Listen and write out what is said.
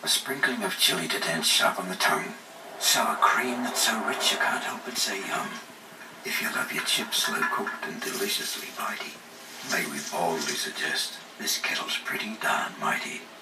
A sprinkling of chili to dance sharp on the tongue. Sour cream that's so rich you can't help but say yum. If you love your chips slow cooked and deliciously bitey, may we boldly suggest this kettle's pretty darn mighty.